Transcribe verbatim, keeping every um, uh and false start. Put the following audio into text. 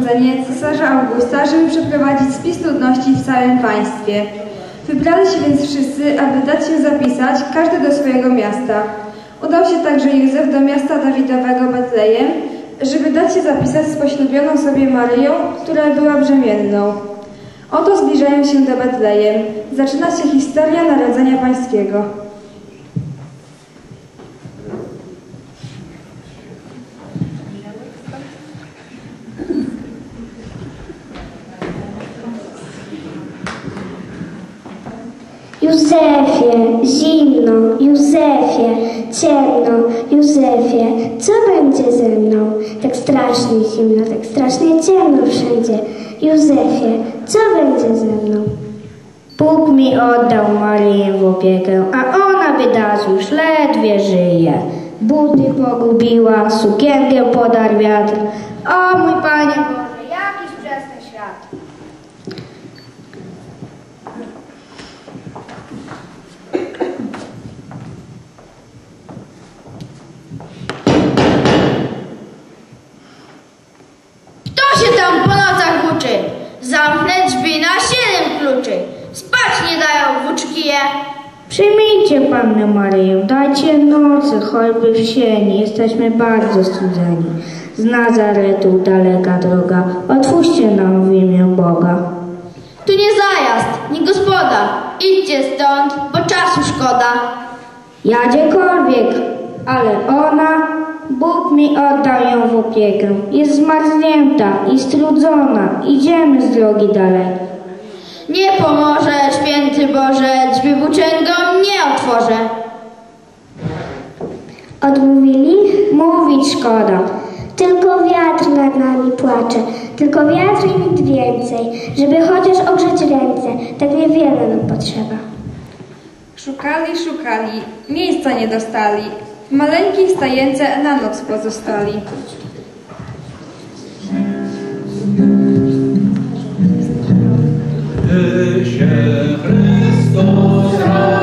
rozporządzenie cesarza Augusta, żeby przeprowadzić spis ludności w całym państwie. Wybrali się więc wszyscy, aby dać się zapisać, każdy do swojego miasta. Udał się także Józef do miasta Dawidowego Betlejem, żeby dać się zapisać z poślubioną sobie Maryją, która była brzemienną. Oto zbliżają się do Betlejem. Zaczyna się historia narodzenia pańskiego. Józefie, zimno, Józefie, ciemno, Józefie, co będzie ze mną? Tak strasznie zimno, tak strasznie ciemno wszędzie. Józefie, co będzie ze mną? Bóg mi oddał Maryję w opiekę, a ona, biedaś, już ledwie żyje. Buty pogubiła, sukienkę podarł wiatr. O mój Panie Boże, jakiś wczesny świat. Kto się tam po nocach uczy? Zamknę drzwi na siedem kluczy. Spać nie dają włóczkije. Przyjmijcie Pannę Maryję, dajcie nocy, choćby w sieni, jesteśmy bardzo studzeni. Z Nazaretu daleka droga, otwórzcie nam w imię Boga. Tu nie zajazd, nie gospoda. Idźcie stąd, bo czasu szkoda. Ja gdziekolwiek, ale ona, Bóg mi oddał ją w opiekę. Jest zmarznięta i strudzona, idziemy z drogi dalekiej. Nie pomoże, święty Boże, drzwi włóczęgom nie otworzę. Odmówili? Mówić szkoda. Tylko wiatr nad nami płacze, tylko wiatr i nic więcej, żeby chociaż ogrzeć ręce, tak niewiele nam potrzeba. Szukali, szukali, miejsca nie dostali. W maleńkiej stajence na noc pozostali. Gdy się Chrystus